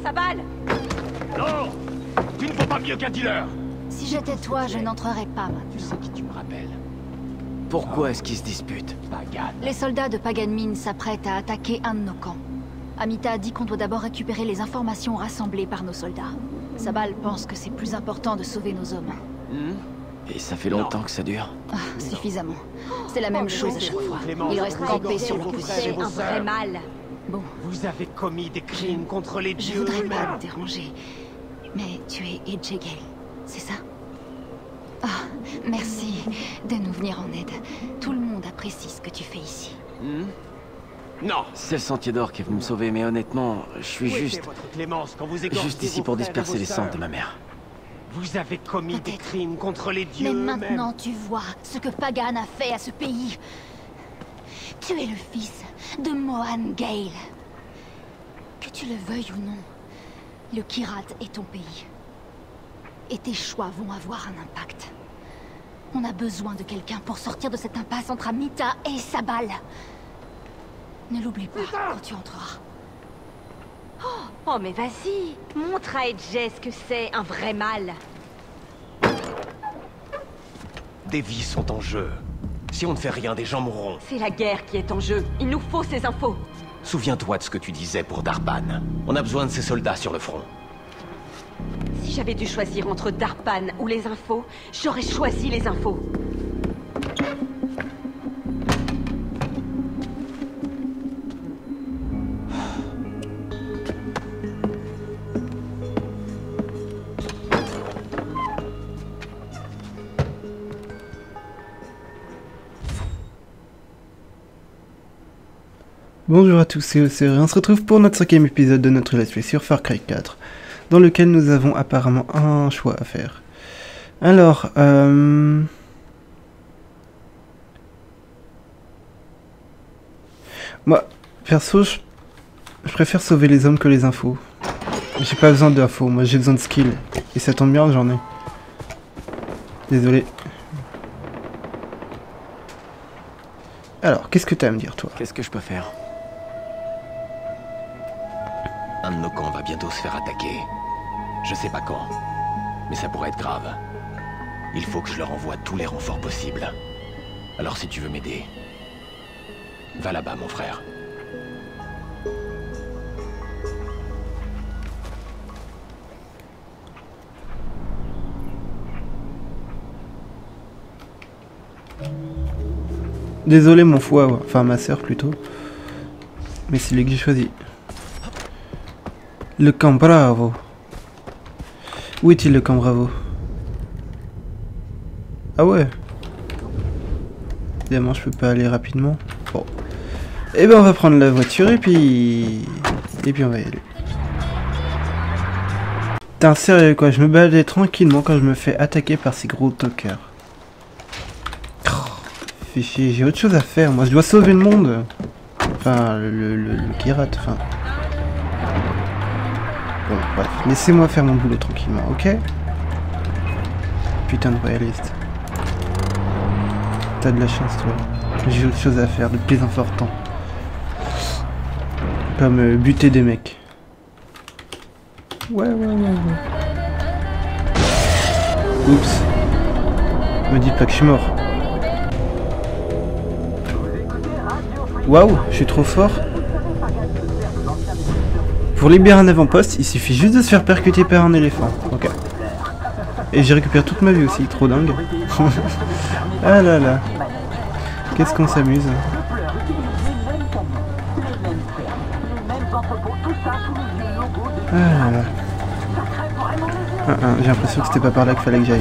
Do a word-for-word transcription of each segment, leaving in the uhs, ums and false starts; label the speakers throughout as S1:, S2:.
S1: Sabal!
S2: Non! Tu ne vaux pas mieux qu'un dealer!
S3: Si j'étais toi, je n'entrerais pas maintenant.
S2: Tu sais qui tu me rappelles?
S4: Pourquoi est-ce qu'ils se disputent?
S2: Pagan.
S3: Les soldats de Pagan Min s'apprêtent à attaquer un de nos camps. Amita a dit qu'on doit d'abord récupérer les informations rassemblées par nos soldats. Sabal pense que c'est plus important de sauver nos hommes.
S4: Hmm? Et ça fait longtemps que ça dure?
S3: Ah, suffisamment. C'est la même chose à chaque fois.
S2: Clémence,
S3: Ils restent campés sur leur
S1: que
S3: position.
S1: c'est un vrai mal.
S3: Bon,
S2: Vous avez commis des crimes contre les
S3: je
S2: dieux
S3: voudrais pas
S2: eux-mêmes.
S3: te déranger, mais tu es Edgegale, c'est ça? Ah, merci de nous venir en aide. Tout le monde apprécie ce que tu fais ici.
S4: Hmm?
S2: Non!
S4: C'est le Sentier d'Or qui est venu me sauver, mais honnêtement, je suis
S2: Où était
S4: juste...
S2: votre Clémence quand vous égorgez
S4: juste ici
S2: vos
S4: pour
S2: frères et
S4: disperser
S2: vos
S4: les cendres
S2: sœurs?
S4: de ma mère.
S2: Vous avez commis des
S3: Peut-être.
S2: crimes contre les dieux
S3: Mais
S2: eux-mêmes.
S3: maintenant tu vois ce que Pagan a fait à ce pays. Tu es le fils de Mohan Gale. Que tu le veuilles ou non, le Kyrat est ton pays. Et tes choix vont avoir un impact. On a besoin de quelqu'un pour sortir de cette impasse entre Amita et Sabal. Ne l'oublie pas quand tu entreras.
S1: Oh, mais vas-y, montre à Edge ce que c'est un vrai mal.
S2: Des vies sont en jeu. Si on ne fait rien, des gens mourront.
S1: C'est la guerre qui est en jeu. Il nous faut ces infos.
S2: Souviens-toi de ce que tu disais pour Darpan. On a besoin de ces soldats sur le front.
S1: Si j'avais dû choisir entre Darpan ou les infos, j'aurais choisi les infos.
S5: Bonjour à tous, c'est Océry. On se retrouve pour notre cinquième épisode de notre Let's Play sur Far Cry quatre, dans lequel nous avons apparemment un choix à faire. Alors, euh... moi, perso, je... je préfère sauver les hommes que les infos. J'ai pas besoin d'infos, moi j'ai besoin de skill. Et ça tombe bien, j'en ai. Désolé. Alors, qu'est-ce que t'as à me dire, toi?
S4: Qu'est-ce que je peux faire?
S2: Un de nos camps va bientôt se faire attaquer. Je sais pas quand, mais ça pourrait être grave. Il faut que je leur envoie tous les renforts possibles. Alors si tu veux m'aider, va là-bas, mon frère.
S5: Désolé mon foie, ouais. Enfin ma sœur plutôt. Mais c'est lui que j'ai choisi. Le camp Bravo. Où est-il le camp Bravo? Ah ouais. Évidemment je peux pas aller rapidement. Bon. Et ben on va prendre la voiture et puis... Et puis on va y aller. Putain sérieux quoi, je me baladais tranquillement quand je me fais attaquer par ces gros toqueurs. Fais chier, j'ai autre chose à faire, moi je dois sauver le monde. Enfin, le, le, le, le Kyrat, enfin... Bon, bref, laissez-moi faire mon boulot tranquillement, ok? Putain de royaliste. T'as de la chance, toi. J'ai autre chose à faire, de plus important. Comme euh, buter des mecs. Ouais, ouais, ouais, ouais. Oups. Me dites pas que je suis mort. Waouh, je suis trop fort. Pour libérer un avant-poste, il suffit juste de se faire percuter par un éléphant. Ok. Et j'ai récupéré toute ma vie aussi, trop dingue. Ah là là. Qu'est-ce qu'on s'amuse. Ah là là. Ah, ah, j'ai l'impression que c'était pas par là qu'il fallait que j'aille.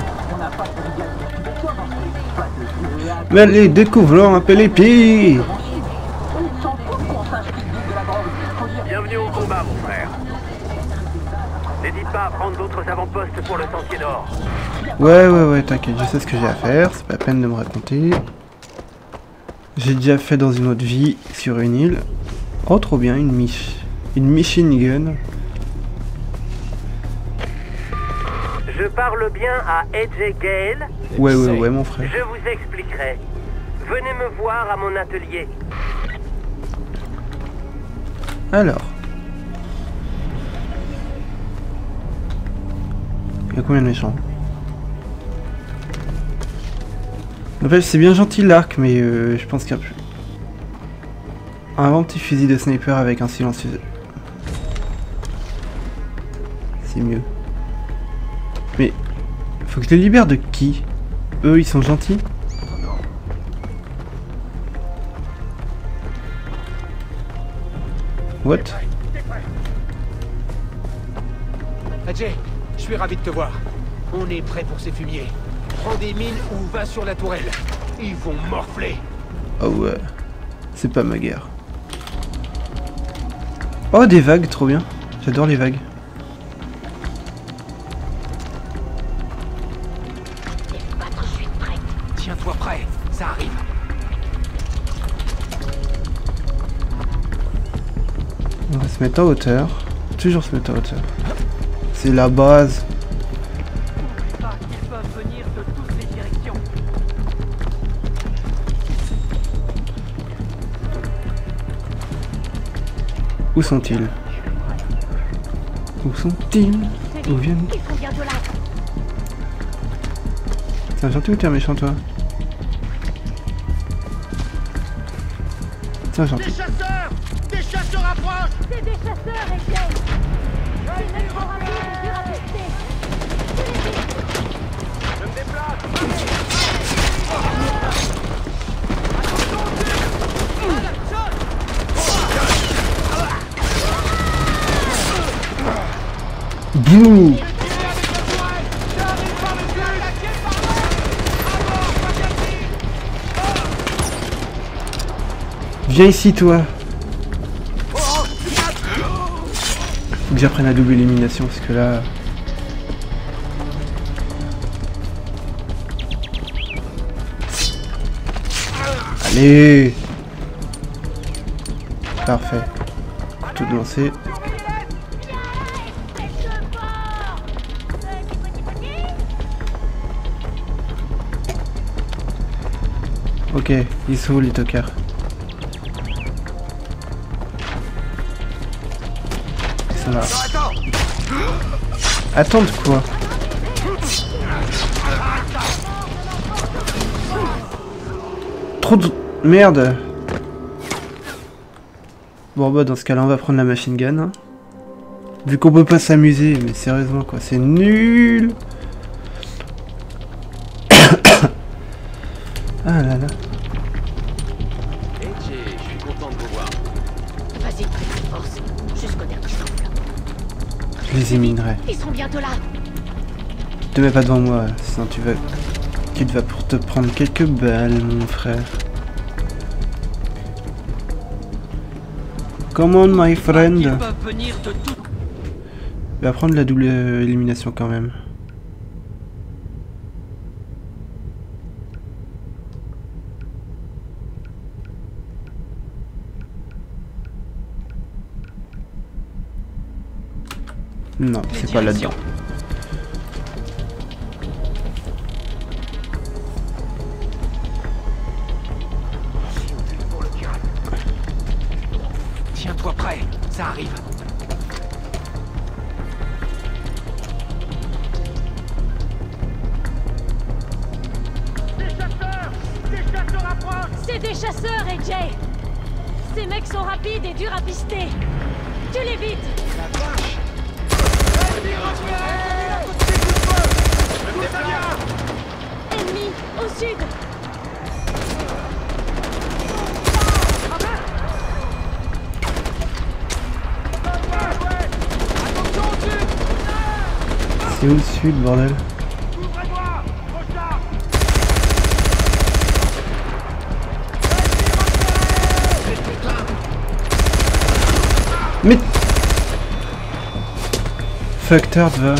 S5: Mais les découvrons un peu les pieds.
S6: Bienvenue au combat, mon frère. N'hésite pas à prendre d'autres avant-postes pour le Sentier d'Or.
S5: Ouais, ouais, ouais, t'inquiète, je sais ce que j'ai à faire, c'est pas la peine de me raconter. J'ai déjà fait dans une autre vie, sur une île. Oh, trop bien, une mich... Une machine gun.
S6: Je parle bien à Edgegale.
S5: Ouais, ouais, ouais, mon frère.
S6: Je vous expliquerai. Venez me voir à mon atelier.
S5: Alors. Il y a combien de méchants? En fait, c'est bien gentil l'arc, mais euh, je pense qu'il y a plus. Un bon petit fusil de sniper avec un silencieux. C'est mieux. Mais faut que je les libère de qui? Eux, ils sont gentils? What?
S7: Ajay, je suis ravi de te voir. On est prêt pour ces fumiers. Prends des mines ou va sur la tourelle. Ils vont morfler.
S5: Oh ouais. C'est pas ma guerre. Oh, des vagues, trop bien. J'adore les vagues.
S7: Tiens-toi prêt, ça arrive.
S5: On va se mettre en hauteur. Toujours se mettre en hauteur. C'est la base.
S6: Ah, ils peuvent venir de toutes les directions.
S5: Où sont-ils? Où sont-ils? Où viennent?
S3: Ils sont bientôt là.
S5: T'es un gentil ou t'es un méchant, toi? T'es un gentil.
S7: Des chasseurs! Des chasseurs approchent!
S3: C'est des chasseurs, et Jay. C'est même trop rapide et dur à tester.
S7: Je me déplace!
S5: Bouh! Viens ici, toi. Faut que j'apprenne la double élimination parce que là. Allez. Parfait. Tout lancer. Ok, ils sont où les tocards? Ils sont là. Attends de quoi? Trop de... Merde. Bon bah dans ce cas là on va prendre la machine gun hein. Vu qu'on peut pas s'amuser, mais sérieusement quoi, c'est nul. Ah là là.
S7: Eh Jay, je suis content de vous voir.
S3: Vas-y, force, jusqu'au dernier souffle.
S5: Je les éliminerai.
S3: Ils sont bientôt là.
S5: Te mets pas devant moi, sinon tu vas... Tu vas pour te prendre quelques balles, mon frère. Come on, my friend.
S6: Ils peuvent venir de tout.
S5: Je vais prendre la double euh, élimination quand même. Non, c'est pas là-dedans.
S7: Tiens-toi prêt, ça arrive. Des chasseurs! Des chasseurs approchent!
S3: C'est des chasseurs, et Jay. Ces mecs sont rapides et durs à pister. Tu les vites.
S7: La vache!
S3: Ennemi, au sud.
S5: C'est où le sud, bordel? Mais... Facteur va...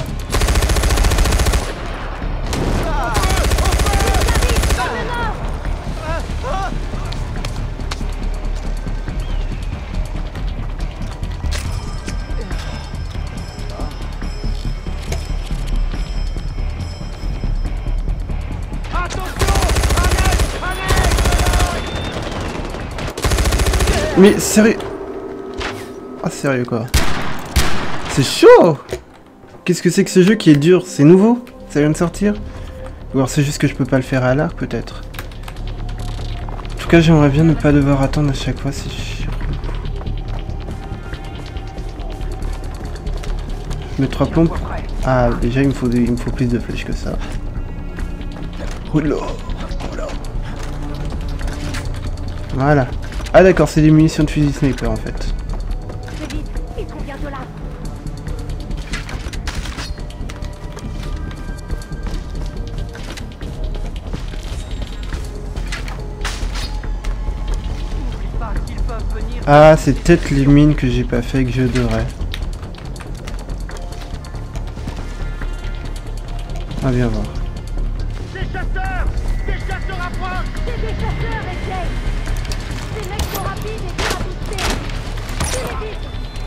S5: Mais sérieux? Ah sérieux quoi? C'est chaud! Qu'est-ce que c'est que ce jeu qui est dur? C'est nouveau? Ça vient de sortir? Ou alors c'est juste que je peux pas le faire à l'arc peut-être? En tout cas j'aimerais bien ne pas devoir attendre à chaque fois, c'est chiant. Je mets trois plombs. Ah déjà il me faut, des... il me faut plus de flèches que ça. Oula. Voilà. Ah d'accord, c'est des munitions de fusil sniper en fait.
S1: Fais vite, ils sont bientôt là.
S5: Ah, c'est peut-être les mines que j'ai pas fait que je devrais. On va bien voir.
S6: Des chasseurs! Des chasseurs approchent!
S1: C'est des chasseurs, Ejay. Ces mecs sont rapides et bien boostés. Tuez-les vite.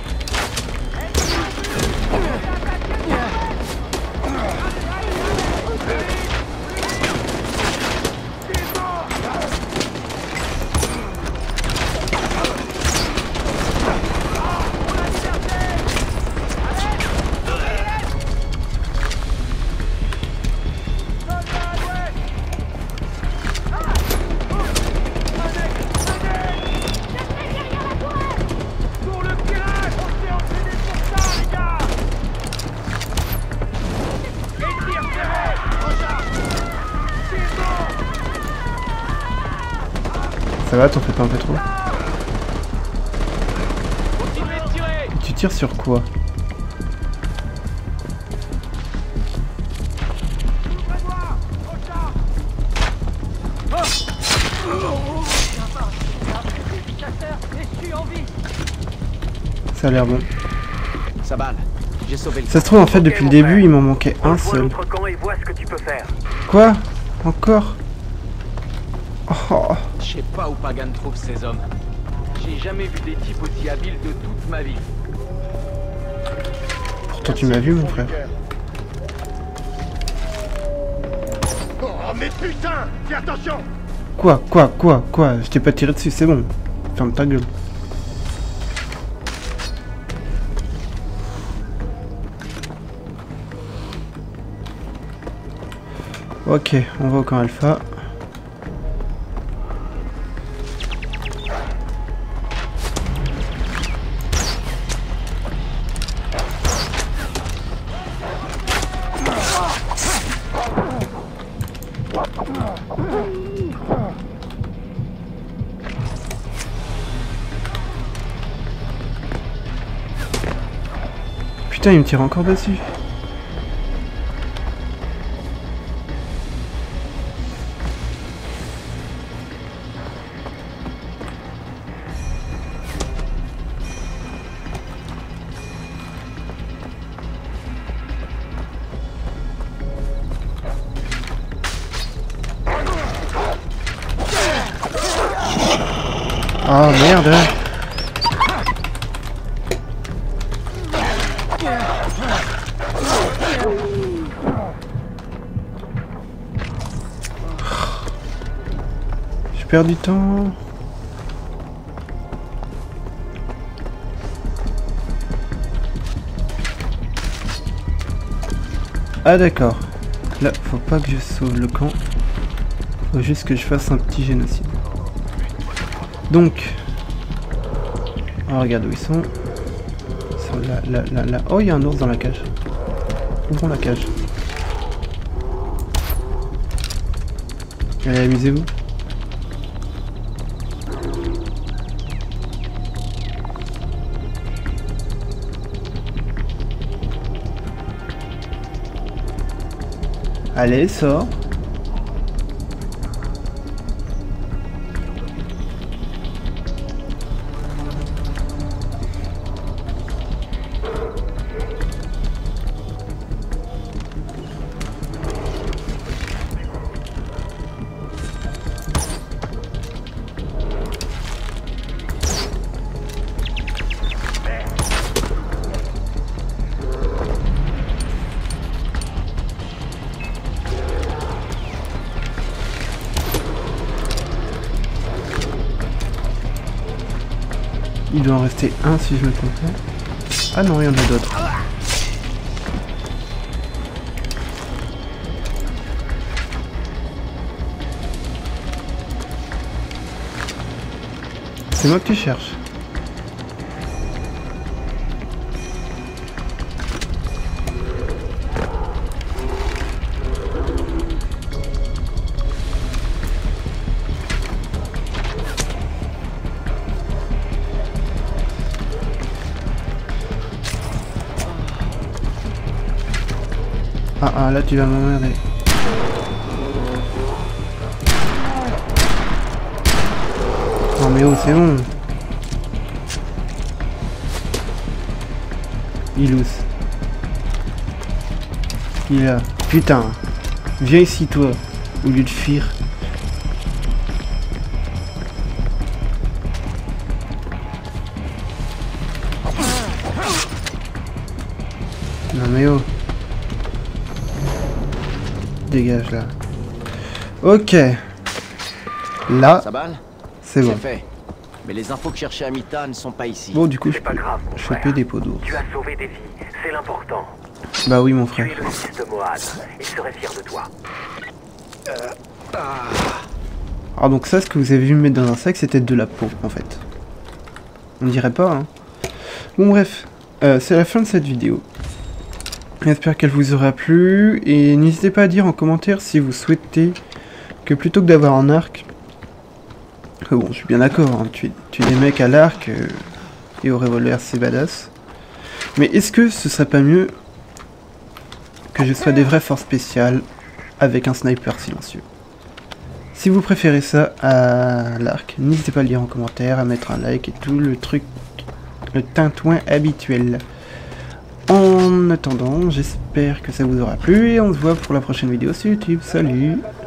S5: Ça va, t'en fais pas un peu trop? Et tu tires sur quoi? Ça a l'air bon.
S4: Ça balle. J'ai sauvé le...
S5: Ça se trouve en fait depuis le début il m'en manquait un
S6: Rejoins
S5: seul.
S6: l'autre camp et vois ce que tu peux faire.
S5: Quoi? Encore? Oh.
S7: Je sais pas où Pagan trouve ces hommes. J'ai jamais vu des types aussi habiles de toute ma vie.
S5: Pourtant tu m'as vu mon frère.
S6: Oh mais putain! Fais attention!
S5: Quoi? Quoi? Quoi? Quoi? Je t'ai pas tiré dessus, c'est bon. Ferme ta gueule. Ok, on va au camp alpha. Putain, il me tire encore dessus. Oh merde! Je perds du temps. Ah d'accord. Là, faut pas que je sauve le camp. Faut juste que je fasse un petit génocide. Donc, on regarde où ils sont. Ils sont là, là, là, là. Oh, il y a un ours dans la cage. Ouvrons la cage. Allez, amusez-vous. Allez, sors. Il doit en rester un si je me trompe pas. Ah non, il y en a d'autres. C'est moi que tu cherches. Ah ah, là tu vas m'emmerder. Non mais oh, c'est bon. Il ose. Il est là. Putain. Viens ici toi. Au lieu de fuir. Non mais oh. Dégage là. Ok. Là.
S4: Ça balle?
S5: C'est bon.
S4: fait. Mais les infos que cherchait Amita ne sont pas ici.
S5: Bon, du coup, je
S6: C'est pas
S5: peux
S6: grave, mon
S5: choper
S6: frère.
S5: des pots d'ours.
S6: Tu as sauvé des vies, c'est l'important.
S5: Bah oui, mon
S6: Tu
S5: frère.
S6: es le fils de Mohan, et je serai fier de toi.
S5: Alors donc ça, ce que vous avez vu me mettre dans un sac, c'était de la peau, en fait. On dirait pas, hein. Bon, bref. Euh, c'est la fin de cette vidéo. J'espère qu'elle vous aura plu. Et n'hésitez pas à dire en commentaire si vous souhaitez que plutôt que d'avoir un arc... Euh, bon, je suis bien d'accord, hein, tuer, tuer des mecs à l'arc euh, et au revolver, c'est badass. Mais est-ce que ce serait pas mieux que je sois des vraies forces spéciales avec un sniper silencieux? Si vous préférez ça à l'arc, n'hésitez pas à le dire en commentaire, à mettre un like et tout le truc, le tintouin habituel. En attendant, j'espère que ça vous aura plu et on se voit pour la prochaine vidéo sur YouTube. Salut!